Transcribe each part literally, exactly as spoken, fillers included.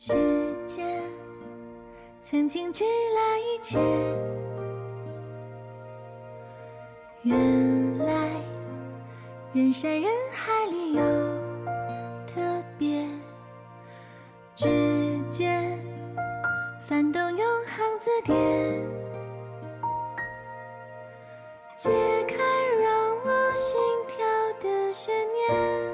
时间曾经治了一切，原来人山人海里有特别，指尖翻动永恒字典，解开让我心跳的悬念。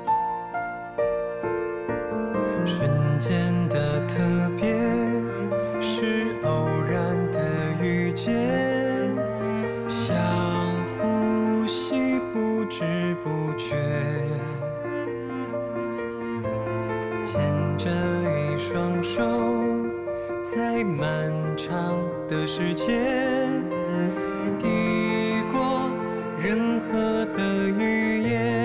瞬间的特别，是偶然的遇见，像呼吸不知不觉，牵着一双手，在漫长的世界，抵过任何的语言。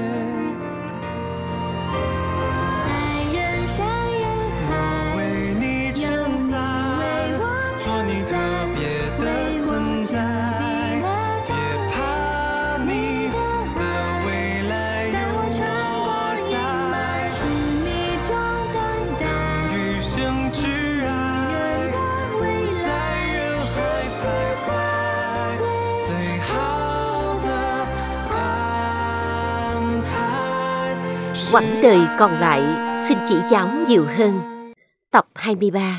Quãng đời còn lại xin chỉ giáo nhiều hơn. Tập hai mươi ba.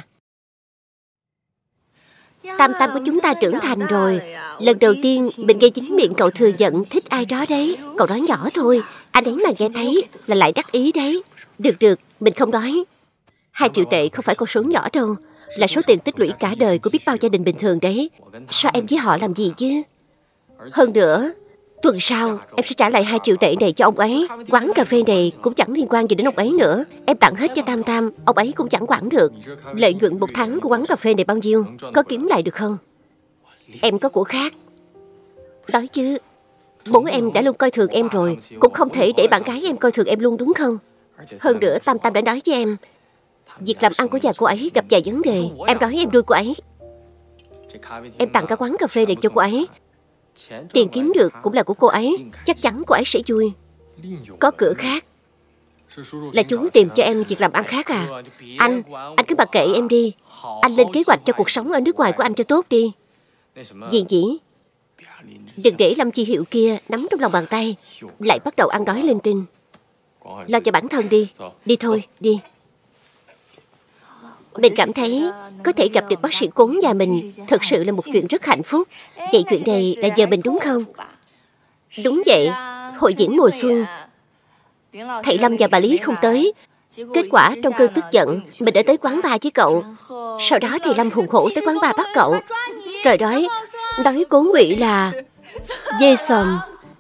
Tam Tam của chúng ta trưởng thành rồi. Lần đầu tiên mình nghe chính miệng cậu thừa nhận thích ai đó đấy. Cậu nói nhỏ thôi, anh ấy mà nghe thấy là lại đắc ý đấy. Được được, mình không nói. Hai triệu tệ không phải con số nhỏ đâu, là số tiền tích lũy cả đời của biết bao gia đình bình thường đấy. Sao em với họ làm gì chứ? Hơn nữa, tuần sau em sẽ trả lại hai triệu tệ này cho ông ấy. Quán cà phê này cũng chẳng liên quan gì đến ông ấy nữa. Em tặng hết cho Tam Tam, ông ấy cũng chẳng quản được. Lợi nhuận một tháng của quán cà phê này bao nhiêu? Có kiếm lại được không? Em có của khác. Nói chứ, bố em đã luôn coi thường em rồi, cũng không thể để bạn gái em coi thường em luôn, đúng không? Hơn nữa Tam Tam đã nói với em, việc làm ăn của nhà cô ấy gặp vài vấn đề. Em nói em nuôi cô ấy. Em tặng cả quán cà phê này cho cô ấy. Tiền kiếm được cũng là của cô ấy, chắc chắn cô ấy sẽ vui. Có cửa khác. Là chú tìm cho em việc làm ăn khác à? Anh, anh cứ mặc kệ em đi. Anh lên kế hoạch cho cuộc sống ở nước ngoài của anh cho tốt đi. Gì nhỉ? Đừng để Lâm Chi Hiệu kia nắm trong lòng bàn tay, lại bắt đầu ăn đói linh tinh. Lo cho bản thân đi. Đi thôi, đi. Mình cảm thấy có thể gặp được bác sĩ Cốn nhà mình thật sự là một chuyện rất hạnh phúc. Vậy chuyện này là giờ mình đúng không? Đúng vậy. Hội diễn mùa xuân, thầy Lâm và bà Lý không tới. Kết quả trong cơn tức giận, mình đã tới quán bar với cậu. Sau đó thầy Lâm hùng hổ tới quán bar bắt cậu. Trời đói, nói Cố Ngụy là dê sòm.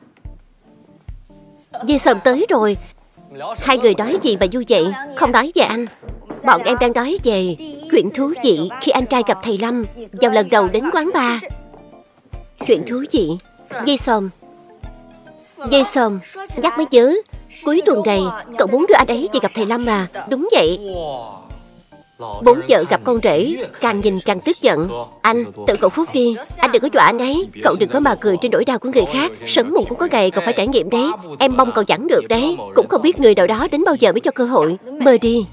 Dê sòm tới rồi. Hai người nói gì mà vui vậy? Không nói về anh. Bọn em đang nói về chuyện thú vị khi anh trai gặp thầy Lâm vào lần đầu đến quán bar. Chuyện thú vị? Dây sòm. Dây sòm, nhắc mới nhớ. Cuối tuần này cậu muốn đưa anh ấy về gặp thầy Lâm à? Đúng vậy. Bố vợ gặp con rể càng nhìn càng tức giận. Anh, tự cậu phúc đi. Anh đừng có dọa anh ấy. Cậu đừng có mà cười trên nỗi đau của người khác. Sớm muộn cũng có ngày cậu phải trải nghiệm đấy. Em mong cậu chẳng được đấy. Cũng không biết người nào đó đến bao giờ mới cho cơ hội. Mơ đi.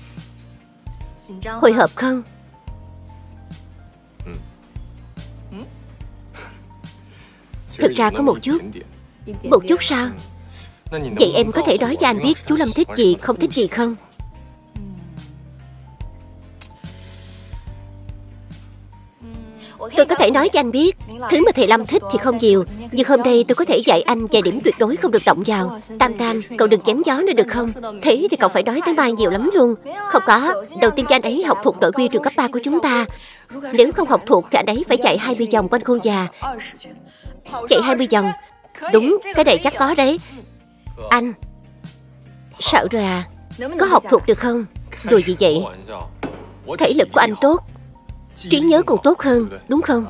Hồi hộp không? Thực ra có một chút. Một chút sao? Vậy em có thể nói cho anh biết chú Lâm thích gì, không thích gì không? Tôi có thể nói cho anh biết. Thứ mà thầy Lâm thích thì không nhiều, nhưng hôm nay tôi có thể dạy anh vài điểm tuyệt đối không được động vào. Tam Tam, cậu đừng chém gió nữa được không? Thế thì cậu phải nói tới mai nhiều lắm luôn. Không có, đầu tiên cho anh ấy học thuộc nội quy trường cấp ba của chúng ta. Nếu không học thuộc thì anh ấy phải chạy hai mươi vòng quanh khu nhà. Chạy hai mươi vòng. Đúng, cái này chắc có đấy. Anh, sợ rồi à? Có học thuộc được không? Đùa gì vậy? Thể lực của anh tốt, trí nhớ còn tốt hơn, đúng không?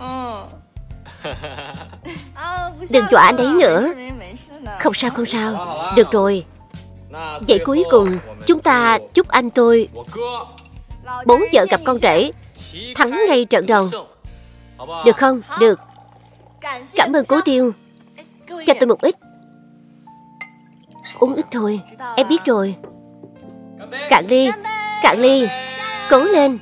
Đừng dọa anh ấy nữa. Không sao không sao. Được rồi. Vậy cuối cùng chúng ta chúc anh tôi, bố vợ gặp con rể, thắng ngay trận đầu. Được không? Được. Cảm ơn Cố Tiêu. Cho tôi một ít. Uống ít thôi. Em biết rồi. Cạn ly. Cạn ly, cố lên.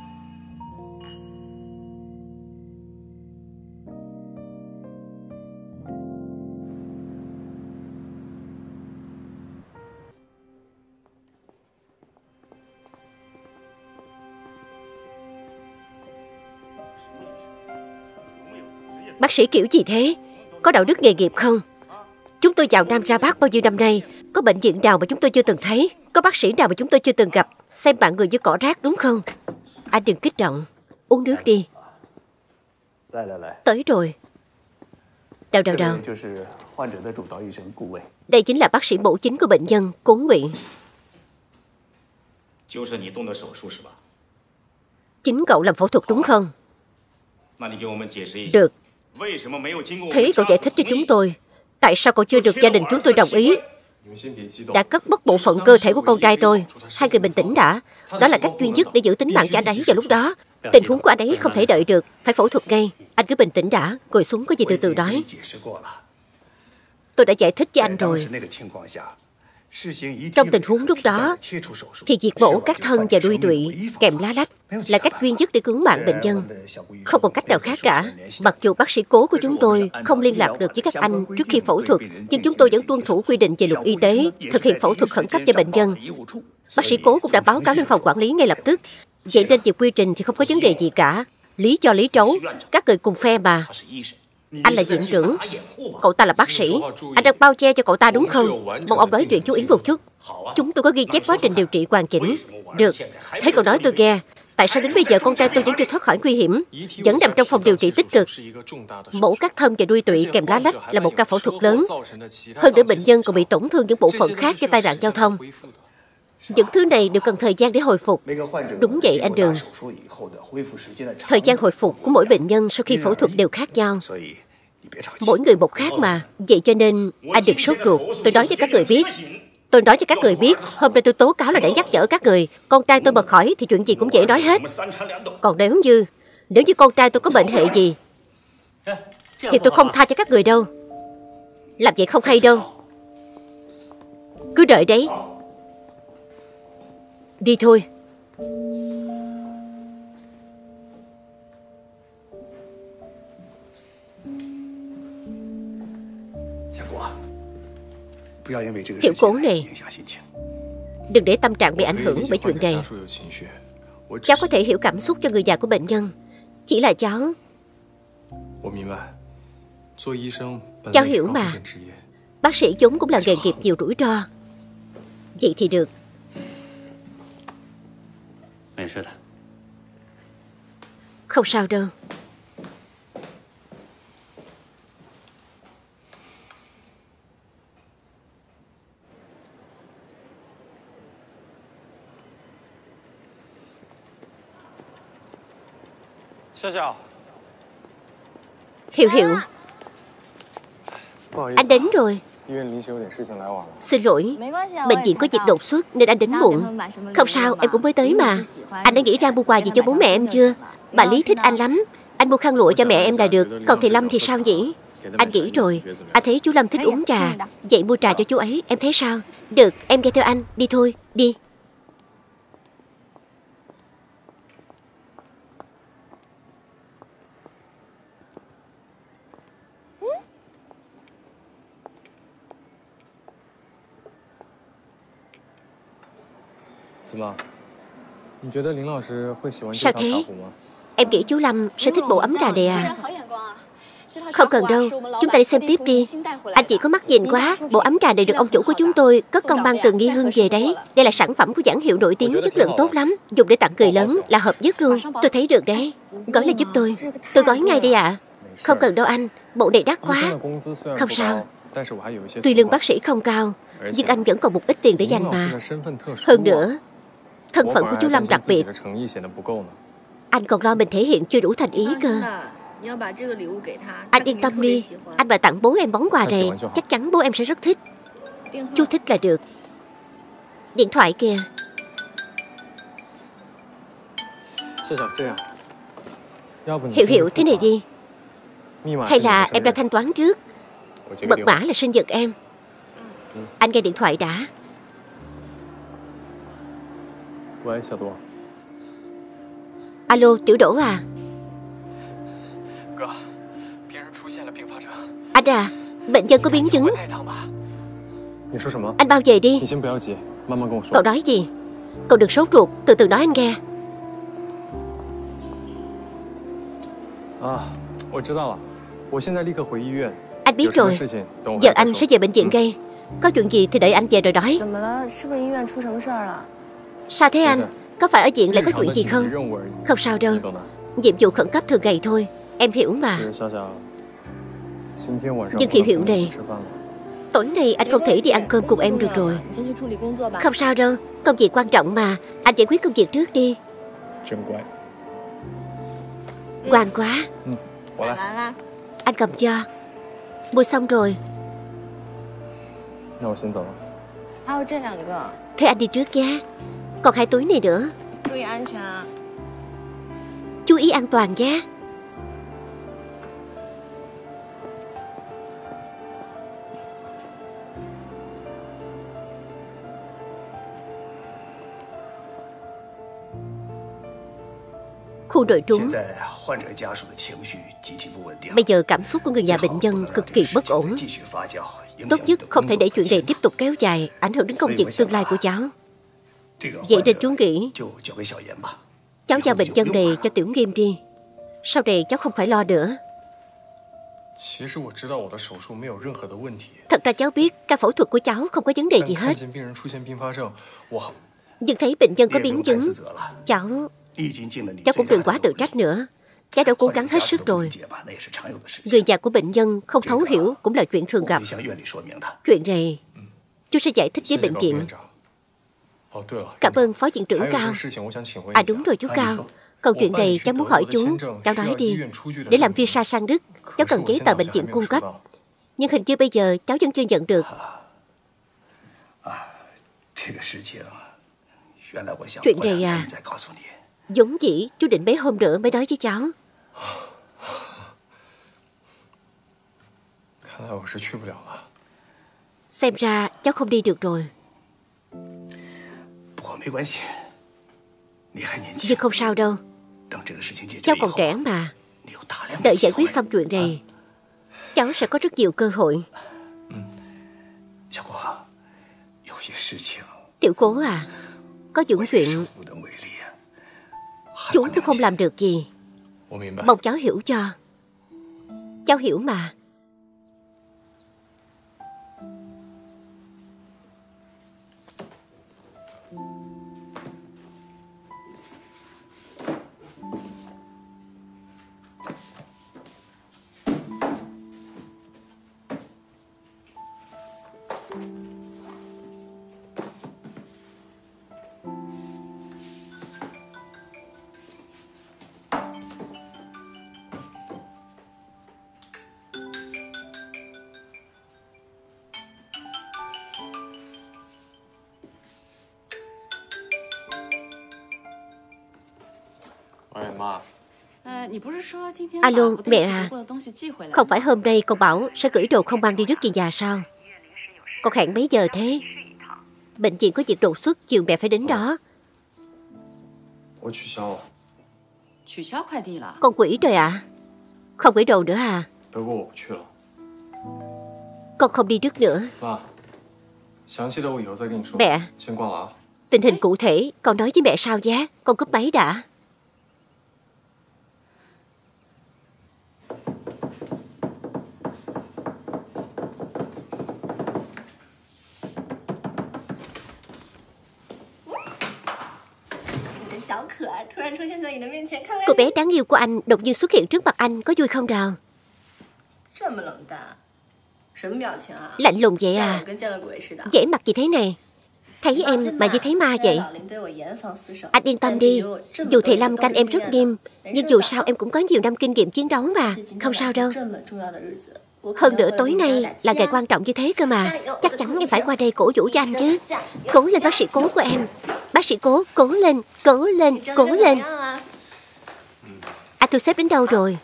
Bác sĩ kiểu gì thế? Có đạo đức nghề nghiệp không? Chúng tôi vào Nam ra Bắc bao nhiêu năm nay, có bệnh viện nào mà chúng tôi chưa từng thấy, có bác sĩ nào mà chúng tôi chưa từng gặp. Xem bạn người như cỏ rác đúng không? Anh đừng kích động, uống nước đi. Tới rồi. Đâu đâu đâu. Đây chính là bác sĩ mổ chính của bệnh nhân, Cố Ngụy. Chính cậu làm phẫu thuật đúng không? Được. Thế cậu giải thích cho chúng tôi, tại sao cậu chưa được gia đình chúng tôi đồng ý? Đã cất mất bộ phận cơ thể của con trai tôi. Hai người bình tĩnh đã. Đó là cách duy nhất để giữ tính mạng cho anh ấy vào lúc đó. Tình huống của anh ấy không thể đợi được, phải phẫu thuật ngay. Anh cứ bình tĩnh đã, ngồi xuống có gì từ từ nói. Tôi đã giải thích với anh rồi. Trong tình huống lúc đó thì việc mổ các thân và đuôi tụy kèm lá lách là cách duy nhất để cứu mạng bệnh nhân. Không còn cách nào khác cả. Mặc dù bác sĩ Cố của chúng tôi không liên lạc được với các anh trước khi phẫu thuật, nhưng chúng tôi vẫn tuân thủ quy định về luật y tế, thực hiện phẫu thuật khẩn cấp cho bệnh nhân. Bác sĩ Cố cũng đã báo cáo lên phòng quản lý ngay lập tức. Vậy nên về quy trình thì không có vấn đề gì cả. Lý cho lý trấu, các người cùng phe mà. Anh là viện trưởng, cậu ta là bác sĩ. Anh đang bao che cho cậu ta đúng không? Mong ông nói chuyện chú ý một chút. Chúng tôi có ghi chép quá trình điều trị hoàn chỉnh. Được, thế cậu nói tôi nghe, tại sao đến bây giờ con trai tôi vẫn chưa thoát khỏi nguy hiểm, vẫn nằm trong phòng điều trị tích cực? Mổ cắt thân và đuôi tụy kèm lá lách là một ca phẫu thuật lớn. Hơn nữa bệnh nhân còn bị tổn thương những bộ phận khác do tai nạn giao thông. Những thứ này đều cần thời gian để hồi phục. Đúng vậy anh Đường. Thời gian hồi phục của mỗi bệnh nhân sau khi phẫu thuật đều khác nhau. Mỗi người một khác mà. Vậy cho nên anh đừng sốt ruột. Tôi nói cho các người biết Tôi nói cho các người biết hôm nay tôi tố cáo là để nhắc nhở các người. Con trai tôi mà khỏi thì chuyện gì cũng dễ nói hết. Còn nếu như Nếu như con trai tôi có bệnh hệ gì thì tôi không tha cho các người đâu. Làm vậy không hay đâu. Cứ đợi đấy. Đi thôi. Tiểu Cố này, đừng để tâm trạng bị ảnh hưởng bởi chuyện này. Cháu có thể hiểu cảm xúc cho người già của bệnh nhân. Chỉ là cháu Cháu hiểu mà. Bác sĩ vốn cũng là nghề nghiệp nhiều rủi ro. Vậy thì được. Không sao đâu. Hiểu hiểu. Anh đến rồi. Xin lỗi, bệnh viện có việc đột xuất nên anh đến muộn. Không sao, em cũng mới tới mà. Anh đã nghĩ ra mua quà gì cho bố mẹ em chưa? Bà Lý thích anh lắm. Anh mua khăn lụa cho mẹ em là được. Còn thầy Lâm thì sao nhỉ? Anh nghĩ rồi. Anh thấy chú Lâm thích uống trà, vậy mua trà cho chú ấy. Em thấy sao? Được, em nghe theo anh. Đi thôi, đi. Sao thế? Em nghĩ chú Lâm sẽ thích bộ ấm trà này à? Không cần đâu, chúng ta đi xem tiếp đi. Anh chỉ có mắt nhìn quá. Bộ ấm trà này được ông chủ của chúng tôi cất công mang từ Nghi Hưng về đấy. Đây là sản phẩm của nhãn hiệu nổi tiếng, chất lượng tốt lắm. Dùng để tặng người lớn là hợp nhất luôn. Tôi thấy được đấy. Gói lại giúp tôi. Tôi gói ngay đi ạ. À. Không cần đâu anh, bộ này đắt quá. Không sao. Tuy lương bác sĩ không cao, nhưng anh vẫn còn một ít tiền để dành mà. Hơn nữa, thân phận của chú Lâm đặc biệt. Anh còn lo mình thể hiện chưa đủ thành ý cơ. Anh yên tâm đi. Anh mà tặng bố em món quà này, chắc chắn bố em sẽ rất thích. Chú thích là được. Điện thoại kìa. Hiểu hiểu thế này đi. Hay là em ra thanh toán trước. Mật mã là sinh nhật em. Anh nghe điện thoại đã. 喂，小多。 Alo, Tiểu Đỗ à? Anh à, bệnh nhân có biến chứng. Anh bao về đi. Cậu nói gì? Cậu đừng sốt ruột, từ từ nói anh nghe. Anh biết rồi. Giờ anh sẽ về bệnh viện ngay. Có chuyện gì thì đợi anh về rồi nói. Sao thế anh? Có phải ở viện lại có chuyện gì không? Không sao đâu. Nhiệm vụ khẩn cấp thường ngày thôi. Em hiểu mà. Nhưng Hiểu Hiểu này, tối nay anh không thể đi ăn cơm cùng em được rồi. Không sao đâu, công việc quan trọng mà. Anh giải quyết công việc trước đi. Ngoan quá. Anh cầm cho. Mua xong rồi. Thế anh đi trước nhé. Còn hai túi này nữa. Chú ý an toàn nhé. Khu nội trú. Bây giờ cảm xúc của người nhà bệnh nhân cực kỳ bất ổn. Tốt nhất không thể để chuyện này tiếp tục kéo dài, ảnh hưởng đến công việc tương lai của cháu. Vậy nên chú nghĩ cháu giao bệnh nhân này cho Tiểu Nghiêm đi. Sau này cháu không phải lo nữa. Thật ra cháu biết ca phẫu thuật của cháu không có vấn đề gì hết. Nhưng thấy bệnh nhân có biến chứng, Cháu Cháu cũng đừng quá tự trách nữa. Cháu đã cố gắng hết sức rồi. Người nhà của bệnh nhân không thấu hiểu cũng là chuyện thường gặp. Chuyện này chú sẽ giải thích với bệnh viện. Cảm ơn Phó Viện trưởng Cao. À đúng rồi chú Cao. Còn chuyện này cháu muốn hỏi chú. Cháu nói đi. Để làm visa sang Đức, cháu cần giấy tờ bệnh viện cung cấp. Nhưng hình như bây giờ cháu vẫn chưa nhận được. Chuyện này à, vốn dĩ chú định mấy hôm nữa mới nói với cháu. Xem ra cháu không đi được rồi. Nhưng không sao đâu. Cháu còn trẻ mà. Đợi giải quyết xong chuyện này, cháu sẽ có rất nhiều cơ hội. Tiểu Cố à, có những chuyện chú cũng không làm được gì. Mong cháu hiểu cho. Cháu hiểu mà. Alo, mẹ à. Không phải hôm nay con bảo sẽ gửi đồ không mang đi Đức về nhà sao? Con hẹn mấy giờ thế? Bệnh viện có việc đột xuất, chiều mẹ phải đến đó. Con quỷ rồi ạ. À? Không gửi đồ nữa à? Con không đi Đức nữa. Mẹ, tình hình cụ thể con nói với mẹ sao nhé. Con cúp máy đã. Cô bé đáng yêu của anh đột nhiên xuất hiện trước mặt anh, có vui không nào? Lạnh lùng vậy à? Vẻ mặt gì thế này? Thấy em mà như thấy ma vậy. Anh yên tâm đi. Dù thầy Lâm canh em rất nghiêm, nhưng dù sao em cũng có nhiều năm kinh nghiệm chiến đấu mà. Không sao đâu. Hơn nữa tối nay là ngày quan trọng như thế cơ mà. Chắc chắn em phải qua đây cổ vũ cho anh chứ. Cố lên bác sĩ Cố của em. Bác sĩ Cố, cố lên, cố lên, cố lên. À, thu xếp đến đâu rồi?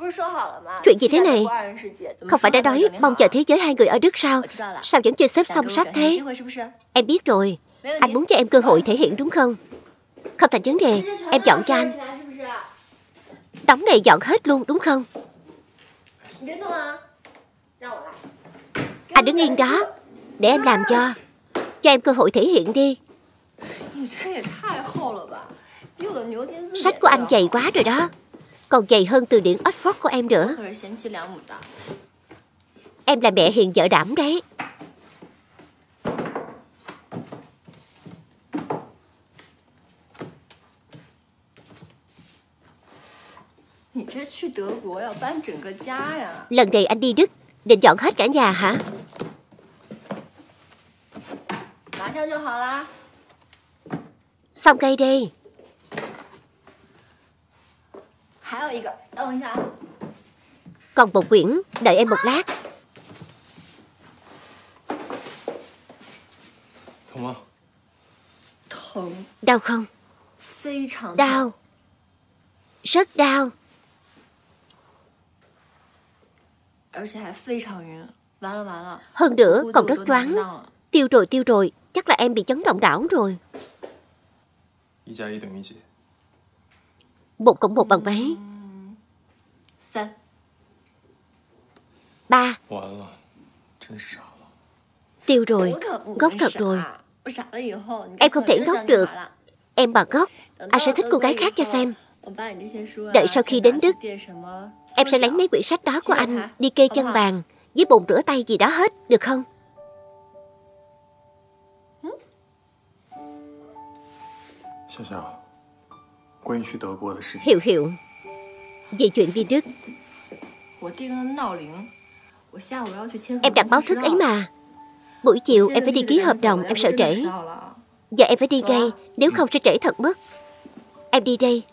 Chuyện gì thế này? Không phải đã nói mong chờ thế giới hai người ở Đức sao? Sao vẫn chưa xếp xong sách thế? Em biết rồi. Anh muốn cho em cơ hội thể hiện đúng không? Không thành vấn đề. Em chọn cho anh. Đống này dọn hết luôn đúng không? Anh đứng yên đó. Để em làm cho. Cho em cơ hội thể hiện đi. Sách của anh dày quá rồi đó. Còn dày hơn từ điển Oxford của em nữa. Em là mẹ hiền vợ đảm đấy. Lần này anh đi Đức định dọn hết cả nhà hả? Xong ngay đây. Còn một quyển, đợi em một lát. Đau không? Đau. Rất đau. Hơn nữa còn rất choáng. Tiêu rồi tiêu rồi. Chắc là em bị chấn động đảo rồi. Một cộng một bằng mấy? Ba. Tiêu rồi. Ngốc thật rồi. Em không thể ngốc được. Em mà ngốc, anh sẽ thích cô gái khác cho xem. Đợi sau khi đến Đức, em sẽ lấy mấy quyển sách đó của anh đi kê chân bàn với bồn rửa tay gì đó hết, được không? Hiểu hiểu. Về chuyện đi Đức, em đặt báo thức ấy mà. Buổi chiều em phải đi ký hợp đồng, em sợ trễ. Giờ em phải đi ngay, nếu không sẽ trễ thật mất. Em đi đây.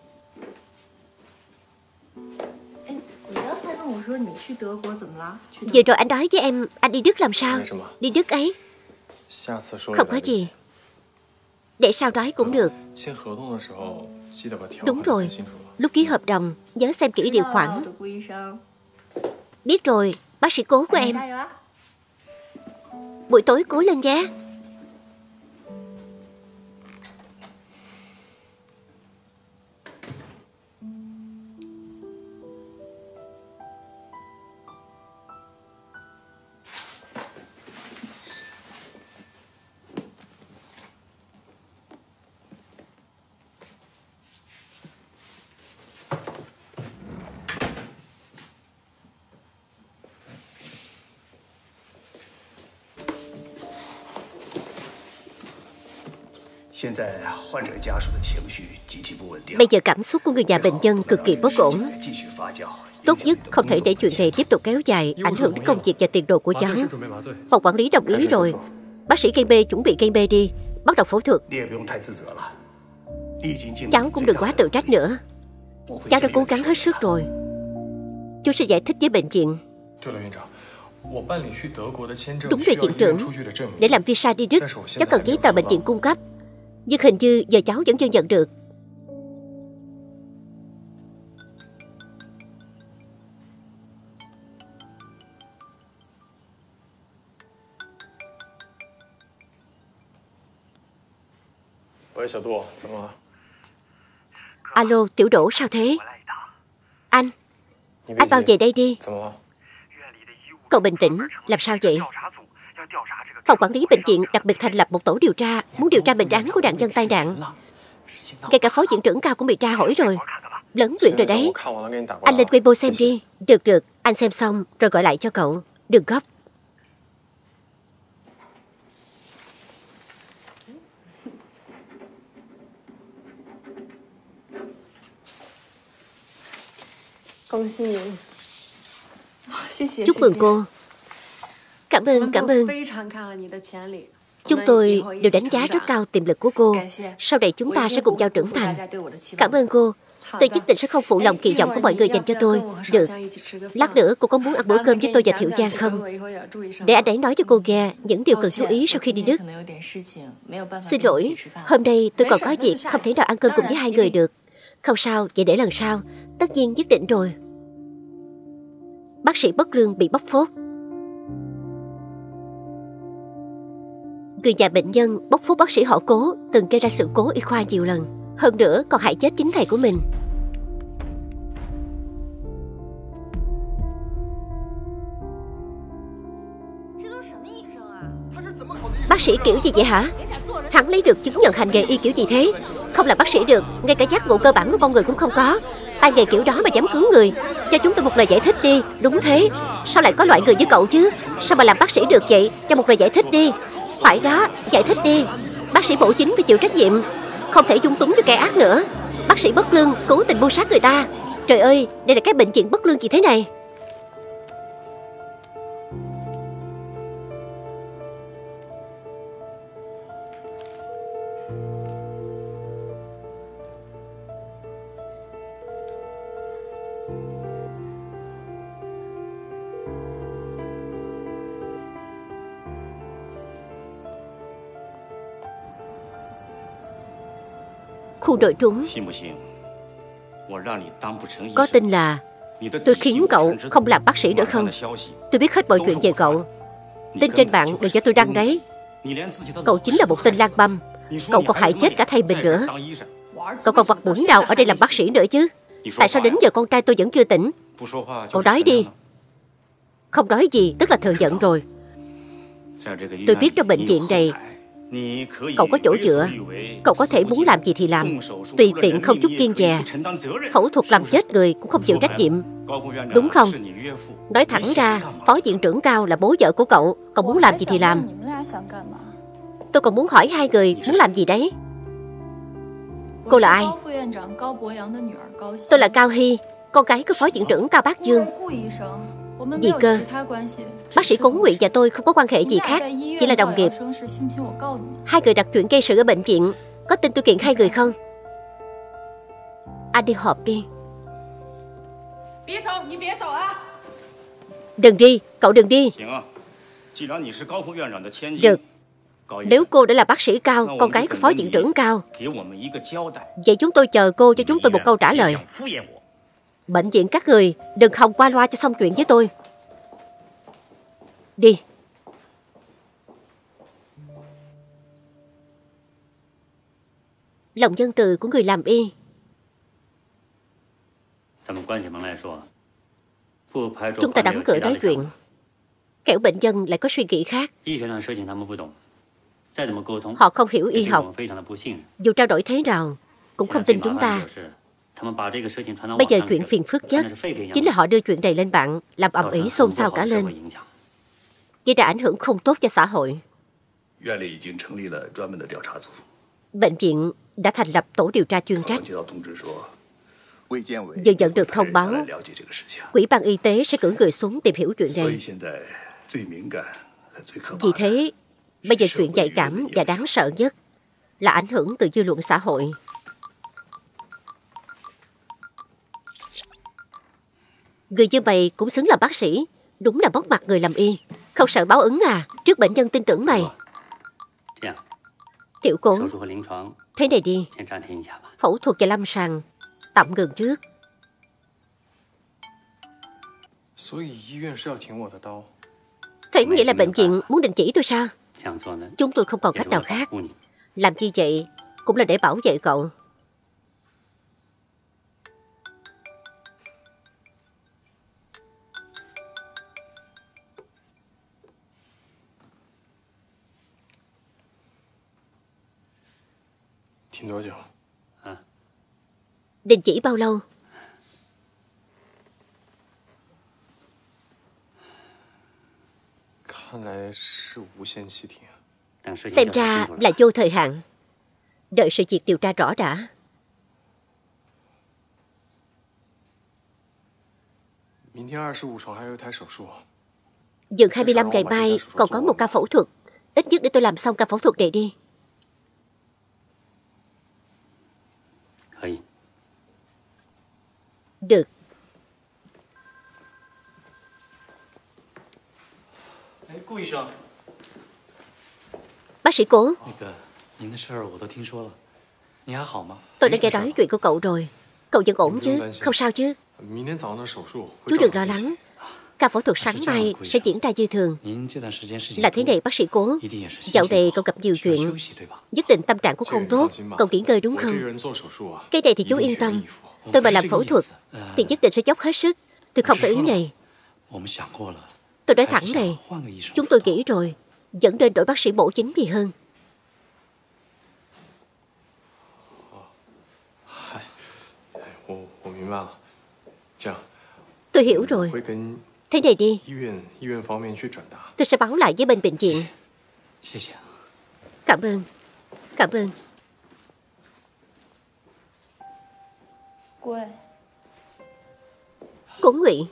Vừa rồi anh nói với em anh đi Đức làm sao? Đi Đức ấy. Không có gì. Để sau nói cũng được. Đúng rồi. Lúc ký hợp đồng nhớ xem kỹ điều khoản. Biết rồi, bác sĩ cố của em. Buổi tối cố lên nhé. Bây giờ cảm xúc của người nhà bệnh nhân cực kỳ bất ổn. Tốt nhất không thể để chuyện này tiếp tục kéo dài, ảnh hưởng đến công việc và tiền đồ của cháu. Phòng quản lý đồng ý rồi. Bác sĩ gây mê chuẩn bị gây mê đi. Bắt đầu phẫu thuật. Cháu cũng đừng quá tự trách nữa. Cháu đã cố gắng hết sức rồi. Chú sẽ giải thích với bệnh viện. Đúng rồi viện trưởng. Để làm visa đi Đức, cháu cần giấy tờ bệnh viện cung cấp. Nhưng hình như giờ cháu vẫn chưa nhận được. Alo, Tiểu Đỗ sao thế? Anh, anh bao về đây đi. Cậu bình tĩnh, làm sao vậy? Phòng quản lý bệnh viện đặc biệt thành lập một tổ điều tra, muốn điều tra bệnh án của nạn nhân tai nạn. Ngay cả phó viện trưởng cao cũng bị tra hỏi rồi. Lớn chuyện rồi đấy. Anh lên Weibo xem đi. Được được, anh xem xong rồi gọi lại cho cậu. Đừng gấp. Chúc mừng cô. Cảm ơn, cảm ơn. Chúng tôi đều đánh giá rất cao tiềm lực của cô. Sau này chúng ta sẽ cùng nhau trưởng thành. Cảm ơn cô. Tôi nhất định sẽ không phụ lòng kỳ vọng của mọi người dành cho tôi. Được. Lát nữa cô có muốn ăn bữa cơm với tôi và Thiệu Giang không? Để anh ấy nói cho cô nghe những điều cần chú ý sau khi đi Đức. Xin lỗi, hôm nay tôi còn có việc, không thể nào ăn cơm cùng với hai người được. Không sao, vậy để lần sau. Tất nhiên nhất định rồi. bác sĩ bất lương bị bóc phốt. Người nhà bệnh nhân bóc phốt bác sĩ họ Cố từng gây ra sự cố y khoa nhiều lần. Hơn nữa còn hại chết chính thầy của mình. Bác sĩ kiểu gì vậy hả? Hắn lấy được chứng nhận hành nghề y kiểu gì thế? Không làm bác sĩ được, ngay cả giác ngộ cơ bản của con người cũng không có. Tay nghề kiểu đó mà dám cứu người. Cho chúng tôi một lời giải thích đi. Đúng thế, sao lại có loại người như cậu chứ? Sao mà làm bác sĩ được vậy? Cho một lời giải thích đi. Phải đó, giải thích đi. Bác sĩ Bộ Chính phải chịu trách nhiệm, không thể dung túng cho kẻ ác nữa. Bác sĩ bất lương cố tình mưu sát người ta. Trời ơi, đây là cái bệnh viện bất lương gì thế này? Khu nội trú. Có tin là tôi khiến cậu không làm bác sĩ nữa không? Tôi biết hết mọi chuyện về cậu. Tin trên mạng đừng cho tôi đăng đấy. Cậu chính là một tên lang băm. Cậu còn hại chết cả thầy mình nữa. Cậu còn mặt mũi nào ở đây làm bác sĩ nữa chứ? Tại sao đến giờ con trai tôi vẫn chưa tỉnh? Cậu nói đi. Không nói gì tức là thừa nhận rồi. Tôi biết trong bệnh viện này cậu có chỗ dựa. Cậu có thể muốn làm gì thì làm, tùy tiện không chút kiêng dè. Phẫu thuật làm chết người cũng không chịu trách nhiệm, đúng không? Nói thẳng ra, phó viện trưởng Cao là bố vợ của cậu. Cậu muốn làm gì thì làm. Tôi còn muốn hỏi hai người muốn làm gì đấy. Cô là ai? Tôi là Cao Hy, con gái của phó viện trưởng Cao Bác Dương. Gì cơ? Bác sĩ Cố Nguyệt và tôi không có quan hệ gì khác, chỉ là đồng nghiệp. Hai người đặt chuyện gây sự ở bệnh viện. Có tin tôi kiện hai người không? Anh đi họp đi. Đừng đi, cậu đừng đi. Được. Nếu cô đã là bác sĩ Cao, con gái của phó viện trưởng Cao, vậy chúng tôi chờ cô cho chúng tôi một câu trả lời. Bệnh viện các người đừng hòng qua loa cho xong chuyện với tôi. Đi. Lòng nhân từ của người làm y. Chúng ta đóng cửa nói chuyện, kẻo bệnh nhân lại có suy nghĩ khác. Họ không hiểu y học, dù trao đổi thế nào cũng không tin chúng ta. Bây giờ chuyện phiền phức nhất chính là họ đưa chuyện này lên mạng, làm ầm ĩ xôn xao cả lên. Gây ra ảnh hưởng không tốt cho xã hội. Bệnh viện đã thành lập tổ điều tra chuyên trách. Vừa nhận được thông báo, Ủy ban y tế sẽ cử người xuống tìm hiểu chuyện này. Vì thế, bây giờ chuyện nhạy cảm và đáng sợ nhất là ảnh hưởng từ dư luận xã hội. Người như mày cũng xứng làm bác sĩ. Đúng là mất mặt người làm y. Không sợ báo ứng à? Trước bệnh nhân tin tưởng mày. Tiểu Cố, thế này đi, phẫu thuật và lâm sàng tạm ngừng trước. Thế nghĩa là bệnh viện muốn đình chỉ tôi sao? Chúng tôi không còn cách nào khác. Làm như vậy cũng là để bảo vệ cậu. Đình chỉ bao lâu? Xem ra là vô thời hạn. Đợi sự việc điều tra rõ đã. Dừng hai mươi lăm ngày mai còn có một ca phẫu thuật. Ít nhất để tôi làm xong ca phẫu thuật này đi. Được. Bác sĩ Cố, tôi đã nghe nói chuyện của cậu rồi. Cậu vẫn ổn chứ? Không sao chứ? Chú đừng lo lắng. Ca phẫu thuật sáng mai sẽ diễn ra như thường. Là thế này bác sĩ Cố, dạo này cậu gặp nhiều chuyện, nhất định tâm trạng cũng không tốt. Cậu nghỉ ngơi đúng không? Cái này thì chú yên tâm. Tôi mà làm phẫu thuật thì nhất định sẽ dốc hết sức. Tôi không có ý này. Tôi nói thẳng này, chúng tôi nghĩ rồi, vẫn nên đổi bác sĩ mổ chính thì hơn. Tôi hiểu rồi. Thế này đi, tôi sẽ báo lại với bên bệnh viện. Cảm ơn. Cảm ơn. Cố Ngụy.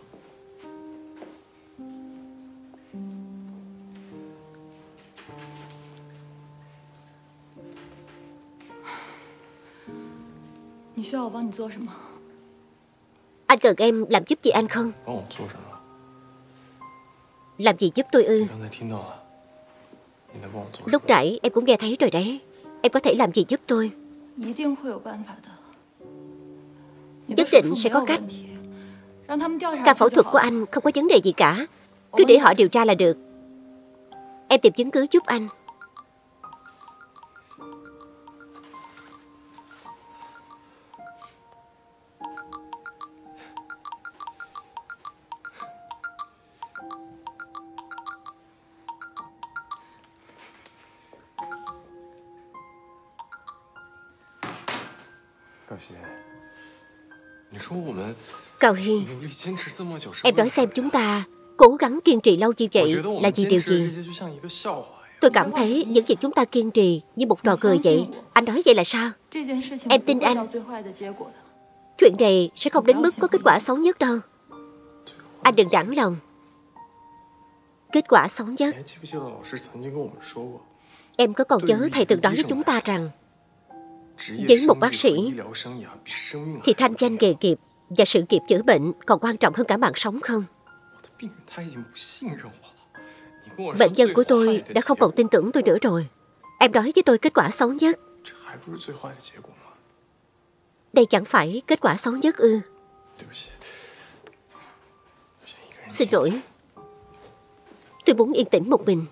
Anh cần em làm giúp gì anh không? Làm gì giúp tôi ư? Lúc nãy em cũng nghe thấy rồi đấy. Em có thể làm gì giúp tôi? Nhất định sẽ có cách. Ca phẫu thuật của anh không có vấn đề gì cả. Cứ để họ điều tra là được. Em tìm chứng cứ giúp anh. Cao Hiên, em nói xem chúng ta cố gắng kiên trì lâu như vậy là vì điều gì? Tôi cảm thấy những việc chúng ta kiên trì như một trò cười vậy. Anh nói vậy là sao? Em tin anh. Chuyện này sẽ không đến mức có kết quả xấu nhất đâu. Anh đừng nản lòng. Kết quả xấu nhất. Em có còn nhớ thầy từng nói với chúng ta rằng với một bác sĩ thì thanh danh nghề nghiệp và sự nghiệp chữa bệnh còn quan trọng hơn cả mạng sống không? Bệnh nhân của tôi đã không còn tin tưởng tôi nữa rồi. Em nói với tôi kết quả xấu nhất. Đây chẳng phải kết quả xấu nhất ư? Xin lỗi. Tôi muốn yên tĩnh một mình.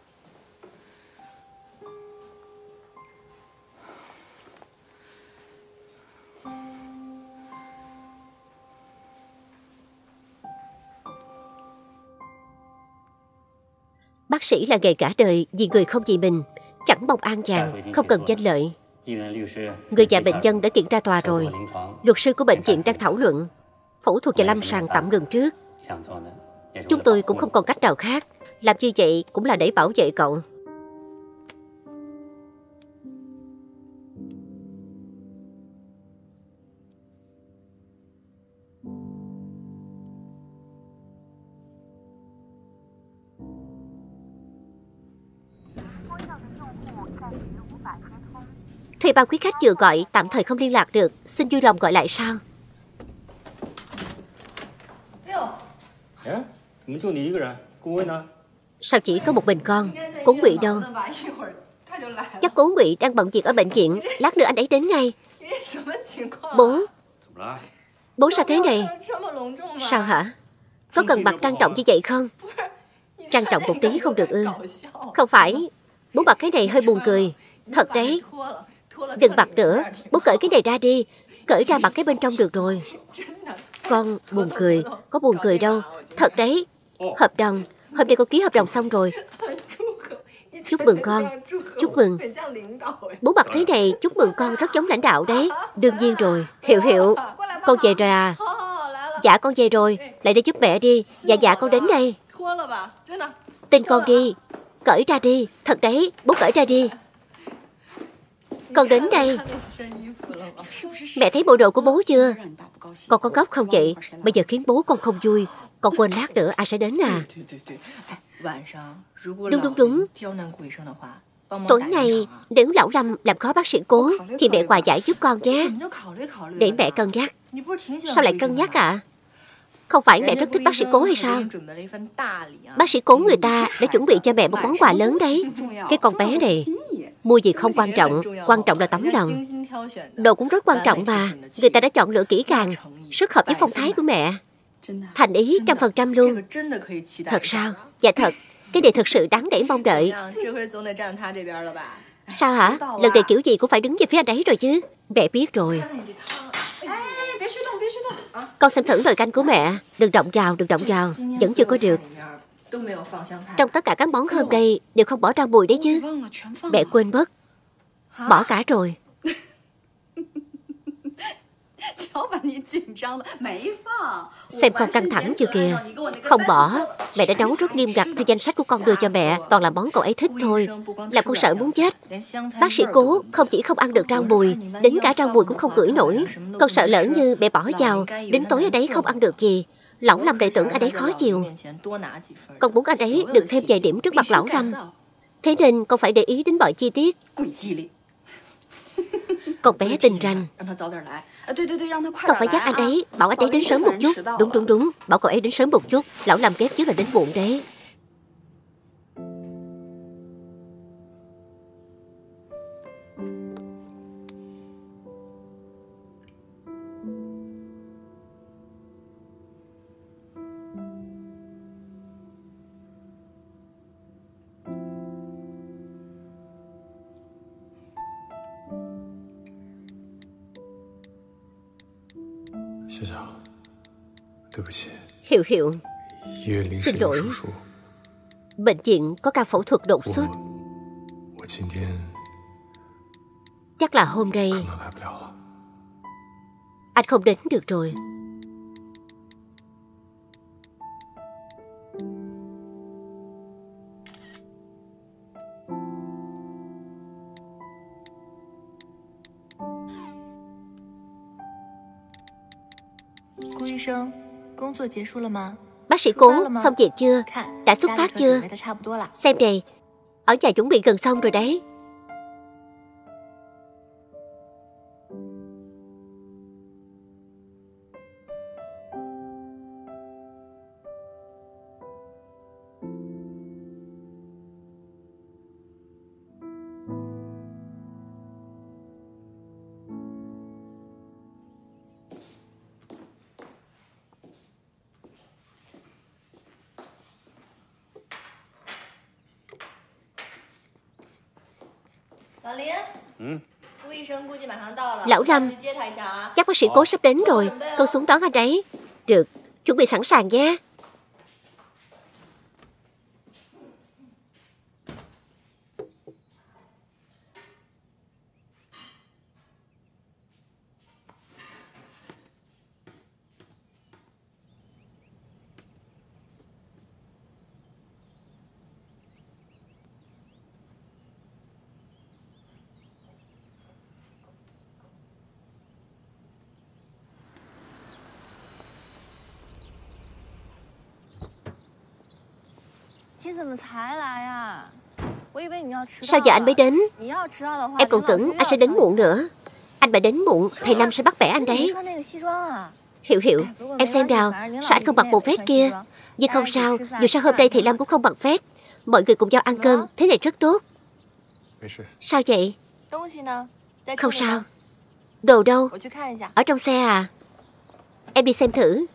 Bác sĩ là nghề cả đời vì người không vì mình, chẳng mong an nhàn, không cần danh lợi. Người nhà bệnh nhân đã kiện ra tòa rồi. Luật sư của bệnh viện đang thảo luận. Phẫu thuật và lâm sàng tạm ngừng trước. Chúng tôi cũng không còn cách nào khác. Làm như vậy cũng là để bảo vệ cậu. Thuê bao quý khách vừa gọi tạm thời không liên lạc được. Xin vui lòng gọi lại sau. Sao chỉ có một mình con? Cố Ngụy đâu? Chắc Cố Ngụy đang bận việc ở bệnh viện. Lát nữa anh ấy đến ngay. Bố. Bố sao thế này? Sao hả? Có cần mặc trang trọng như vậy không? Trang trọng một tí không được ư? Không phải. Bố mặc cái này hơi buồn cười. Thật đấy. Đừng mặc nữa. Bố cởi cái này ra đi. Cởi ra mặc cái bên trong được rồi. Con buồn cười. Có buồn cười đâu. Thật đấy. Hợp đồng. Hôm nay con ký hợp đồng xong rồi. Chúc mừng con. Chúc mừng. Bố mặc thế này chúc mừng con rất giống lãnh đạo đấy. Đương nhiên rồi. Hiệu Hiệu. Con về rồi à? Dạ con về rồi. Lại đây giúp mẹ đi. Dạ dạ con đến đây. Tin con đi. Cởi ra đi. Thật đấy. Bố cởi ra đi. Con đến đây. Mẹ thấy bộ đồ của bố chưa? Con có ngốc không vậy? Bây giờ khiến bố con không vui. Con quên lát nữa ai sẽ đến à? Đúng đúng đúng. Tối nay nếu lão Lâm làm khó bác sĩ Cố thì mẹ hòa giải giúp con nhé. Để mẹ cân nhắc. Sao lại cân nhắc ạ? À? Không phải mẹ rất thích bác sĩ Cố hay sao? Bác sĩ Cố người ta đã chuẩn bị cho mẹ một món quà lớn đấy. Cái con bé này, mua gì không quan trọng, quan trọng là tấm lòng. Đồ cũng rất quan trọng mà. Người ta đã chọn lựa kỹ càng, rất hợp với phong thái của mẹ. Thành ý trăm phần trăm luôn. Thật sao? Dạ thật. Cái này thật sự đáng để mong đợi. Sao hả? Lần này kiểu gì cũng phải đứng về phía anh ấy rồi chứ. Mẹ biết rồi. Con xem thử nồi canh của mẹ. Đừng động vào, đừng động vào. Vẫn chưa có được. Trong tất cả các món hôm nay đều không bỏ rau mùi đấy chứ. Mẹ quên mất. Bỏ cả rồi. Xem con căng thẳng chưa kìa. Không bỏ. Mẹ đã nấu rất nghiêm ngặt theo danh sách của con đưa cho mẹ. Toàn là món cậu ấy thích thôi. Làm con sợ muốn chết. Bác sĩ Cố không chỉ không ăn được rau mùi, đến cả rau mùi cũng không ngửi nổi. Con sợ lỡ như mẹ bỏ vào, đến tối ở đấy không ăn được gì. Lão Lâm lại tưởng anh ấy khó chịu. Con muốn anh ấy được thêm vài điểm trước mặt Lão Lâm. Thế nên con phải để ý đến mọi chi tiết. Con bé tinh ranh. Con phải dắt anh ấy, bảo anh ấy đến sớm một chút. Đúng đúng đúng, bảo cậu ấy đến sớm một chút. Lão Lâm ghét chứ là đến muộn đấy. Hiểu Hiểu, xin lỗi. Bệnh viện có ca phẫu thuật đột xuất. Chắc là hôm nay anh không đến được rồi. Bác sĩ Cố, xong việc chưa? Đã xuất phát chưa? Xem này, ở nhà chuẩn bị gần xong rồi đấy. Lão Lâm, chắc bác sĩ Cố sắp đến rồi. Con xuống đón anh ấy. Được, chuẩn bị sẵn sàng nhé. Sao giờ anh mới đến? Em còn tưởng anh sẽ đến muộn nữa. Anh mà đến muộn, thầy Lâm sẽ bắt bẻ anh đấy. Hiểu Hiểu, em xem nào. Sao anh không mặc bộ vest kia? Nhưng không sao, dù sao hôm nay thầy Lâm cũng không mặc vest. Mọi người cùng nhau ăn cơm, thế này rất tốt. Sao vậy? Không sao. Đồ đâu? Ở trong xe à? Em đi xem thử.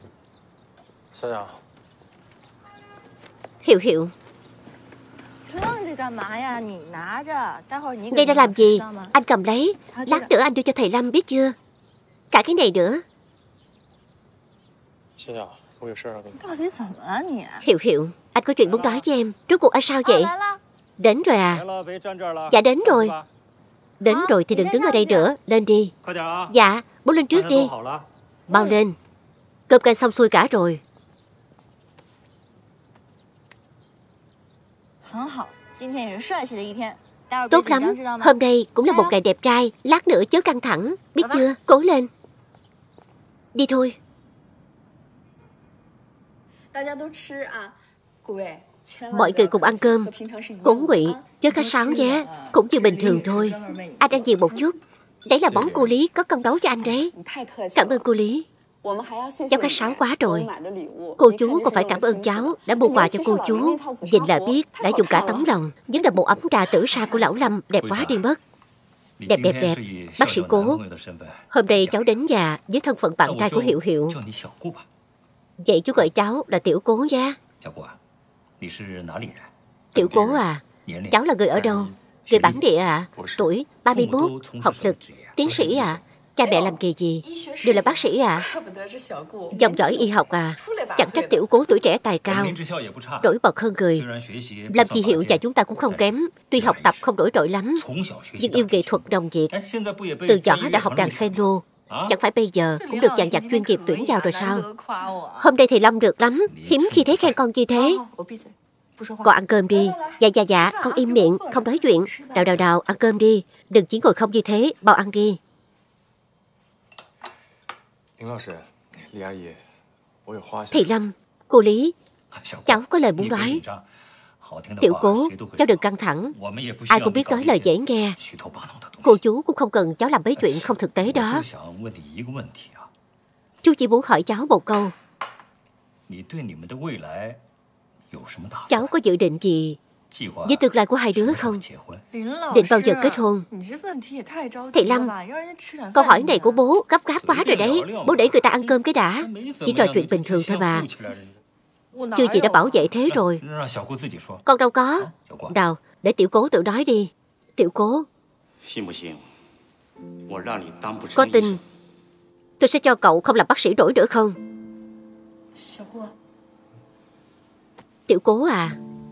Hiểu Hiểu, đây ra làm gì? Anh cầm lấy. Lát nữa anh đưa cho thầy Lâm biết chưa? Cả cái này nữa. Hiểu Hiểu, anh có chuyện muốn nói với em. Rốt cuộc anh sao vậy? Đến rồi à? Dạ đến rồi. Đến rồi thì đừng đứng ở đây nữa. Lên đi. Dạ, bố lên trước đi. Bao lên. Cơm canh xong xuôi cả rồi. Tốt lắm, hôm nay cũng là một ngày đẹp trai. Lát nữa chớ căng thẳng, biết chưa? Cố lên. Đi thôi. Mọi người cùng ăn cơm. Cố Ngụy, chớ khách sáo nhé. Cũng như bình thường thôi. Anh ăn nhiều một chút. Đấy là món cô Lý có công nấu cho anh đấy. Cảm ơn cô Lý. Cháu khách sáo quá rồi. Cô chú còn phải cảm ơn cháu đã mua quà cho cô chú. Nhìn là biết đã dùng cả tấm lòng. Nhất là bộ ấm trà tử sa của lão Lâm đẹp quá đi mất. Đẹp đẹp đẹp. Bác sĩ Cố, hôm nay cháu đến nhà với thân phận bạn trai của Hiệu Hiệu. Vậy chú gọi cháu là Tiểu Cố nha. Tiểu Cố à, cháu là người ở đâu? Người bản địa à? Tuổi ba mươi mốt, học lực tiến sĩ à? Cha mẹ làm nghề gì? Đều là bác sĩ à? Dòng dõi y học à? Chẳng trách Tiểu Cố tuổi trẻ tài cao, nổi bật hơn người. Lâm Chi Hiệu và chúng ta cũng không kém. Tuy học tập không nổi trội lắm, nhưng yêu nghệ thuật đồng nhiệt. Từ nhỏ đã học đàn cello. Chẳng phải bây giờ cũng được dàn dặt chuyên nghiệp tuyển vào rồi sao? Hôm nay thầy Lâm được lắm, hiếm khi thấy khen con như thế. Con ăn cơm đi. Dạ dạ dạ, con im miệng, không nói chuyện. Đào đào đào, ăn cơm đi. Đừng chỉ ngồi không như thế, bao ăn đi. Thầy Lâm, cô Lý, cháu có lời muốn nói. Tiểu Cố, cháu đừng căng thẳng. Ai cũng biết nói lời dễ nghe. Cô chú cũng không cần cháu làm mấy chuyện không thực tế đó. Chú chỉ muốn hỏi cháu một câu. Cháu có dự định gì với tương lai của hai đứa không? Định bao giờ kết hôn? Thầy Lâm, câu hỏi này của bố gấp gáp quá rồi đấy. Bố để người ta ăn cơm cái đã. Chỉ trò chuyện bình thường thôi mà. Chưa gì đã bảo vệ thế rồi. Con đâu có. Đào, để Tiểu Cố tự nói đi. Tiểu Cố, có tin tôi sẽ cho cậu không làm bác sĩ nổi nữa không? Tiểu Cố à,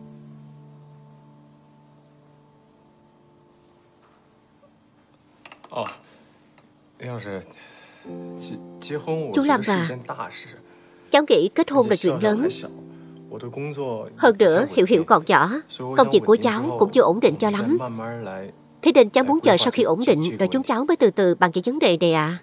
chú Lâm à, cháu nghĩ kết hôn là chuyện lớn. Hơn nữa Hiệu Hiệu còn nhỏ, công việc của cháu cũng chưa ổn định cho lắm. Thế nên cháu muốn chờ sau khi ổn định rồi chúng cháu mới từ từ bàn về vấn đề này à.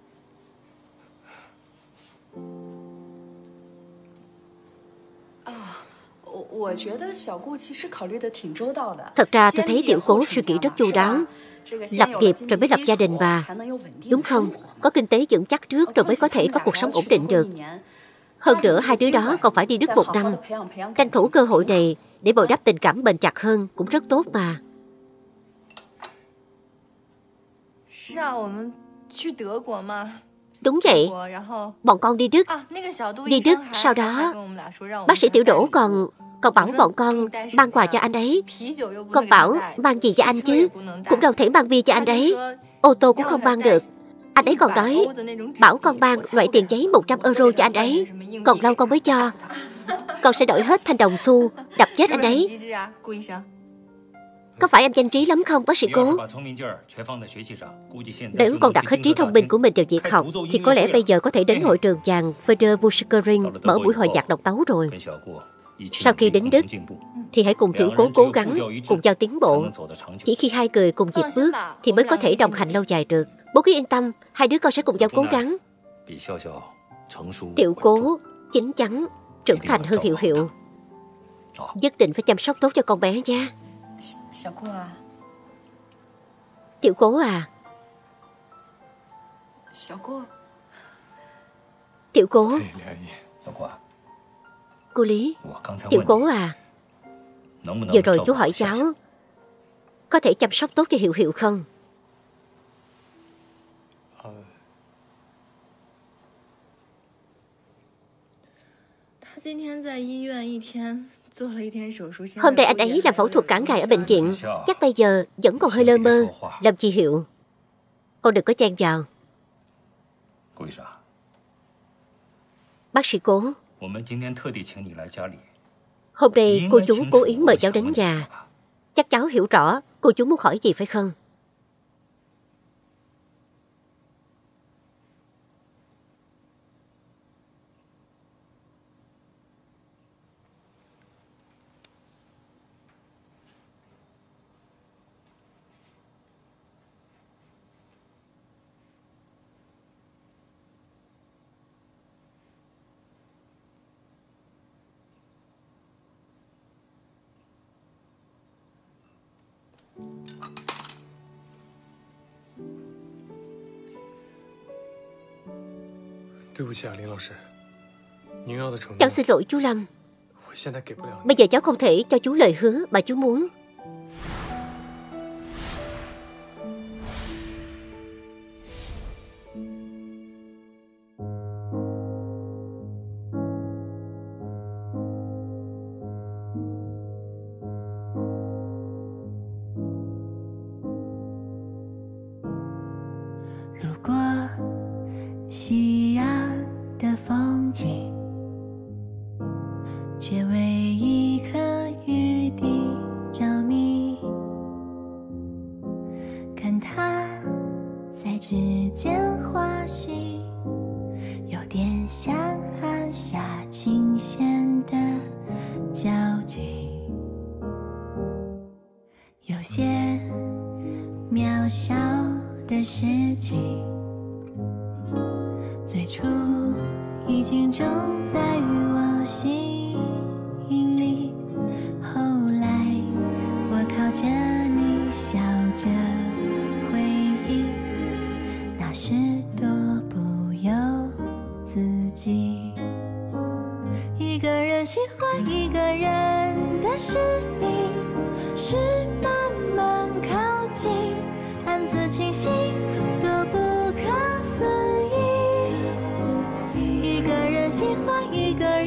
Thật ra tôi thấy Tiểu Cố suy nghĩ rất chu đáo. Lập nghiệp rồi mới lập gia đình bà, đúng không? Có kinh tế vững chắc trước rồi mới có thể có cuộc sống ổn định được. Hơn nữa hai đứa đó còn phải đi Đức một năm. Tranh thủ cơ hội này để bồi đắp tình cảm bền chặt hơn cũng rất tốt mà. Đúng vậy, bọn con đi Đức. Đi Đức sau đó bác sĩ Tiểu Đỗ còn Còn bảo bọn con mang quà cho anh ấy. Con bảo mang gì cho anh chứ? Cũng đâu thể mang bia cho anh ấy. Ô tô cũng không mang được. Anh ấy còn nói bảo con mang loại tiền giấy một trăm euro cho anh ấy. Còn lâu con mới cho. Con sẽ đổi hết thành đồng xu, đập chết anh ấy. Có phải em danh trí lắm không bác sĩ Cố? Nếu con đặt hết trí thông minh của mình vào việc học thì có lẽ bây giờ có thể đến hội trường vàng Feder Musikering mở buổi hòa nhạc độc tấu rồi. Sau khi đến Đức thì hãy cùng Tiểu Cố cố gắng, cùng nhau tiến bộ. Chỉ khi hai người cùng nhịp bước thì mới có thể đồng hành lâu dài được. Bố cứ yên tâm, hai đứa con sẽ cùng nhau cố gắng. Tiểu Cố chín chắn, trưởng thành hơn Hiệu Hiệu. Nhất định phải chăm sóc tốt cho con bé nha. Tiểu Cố à. Tiểu Cố. Cô Lý, Tiểu Cố à, vừa rồi chú hỏi cháu có thể chăm sóc tốt cho Hiệu Hiệu không? Hôm nay anh ấy làm phẫu thuật cả ngày ở bệnh viện. Chắc bây giờ vẫn còn hơi lơ mơ. Lâm Chi Hiệu, con đừng có chen vào. Bác sĩ Cố, hôm nay cô chú cố ý mời cháu đến nhà. Chắc cháu hiểu rõ cô chú muốn hỏi gì phải không? Cháu xin lỗi chú Lâm. Bây giờ cháu không thể cho chú lời hứa mà chú muốn. 之间花隙，有点像按下琴弦的交集，有些渺小的事情，最初已经种在于我心里，后来我靠着你笑着回忆，那是多不由自己。一个人喜欢一个人的失意，是慢慢靠近，暗自清醒，多不可思议。一个人喜欢一个人